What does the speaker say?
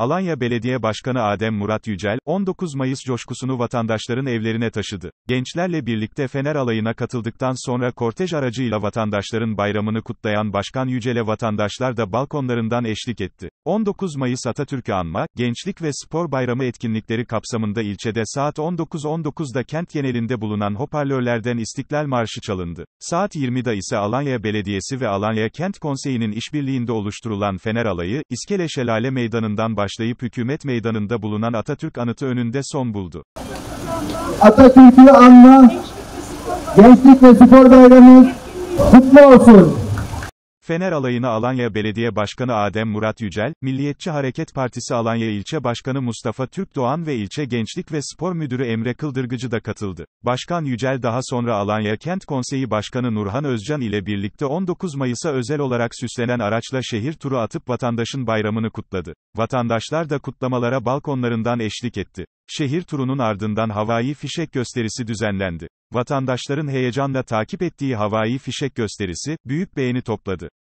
Alanya Belediye Başkanı Adem Murat Yücel, 19 Mayıs coşkusunu vatandaşların evlerine taşıdı. Gençlerle birlikte Fener alayına katıldıktan sonra kortej aracıyla vatandaşların bayramını kutlayan Başkan Yücel'e vatandaşlar da balkonlarından eşlik etti. 19 Mayıs Atatürk'ü anma, Gençlik ve Spor Bayramı etkinlikleri kapsamında ilçede saat 19.19'da kent genelinde bulunan hoparlörlerden İstiklal Marşı çalındı. Saat 20'da ise Alanya Belediyesi ve Alanya Kent Konseyi'nin işbirliğinde oluşturulan Fener alayı, İskele Şelale Meydanı'ndan başlayıp Hükümet Meydanı'nda bulunan Atatürk Anıtı önünde son buldu. Atatürk'ü anma, Gençlik ve Spor Bayramı kutlu olsun. Fener alayına Alanya Belediye Başkanı Adem Murat Yücel, Milliyetçi Hareket Partisi Alanya İlçe Başkanı Mustafa Türkdoğan ve İlçe Gençlik ve Spor Müdürü Emre Kıldırgıcı da katıldı. Başkan Yücel daha sonra Alanya Kent Konseyi Başkanı Nurhan Özcan ile birlikte 19 Mayıs'a özel olarak süslenen araçla şehir turu atıp vatandaşın bayramını kutladı. Vatandaşlar da kutlamalara balkonlarından eşlik etti. Şehir turunun ardından havai fişek gösterisi düzenlendi. Vatandaşların heyecanla takip ettiği havai fişek gösterisi, büyük beğeni topladı.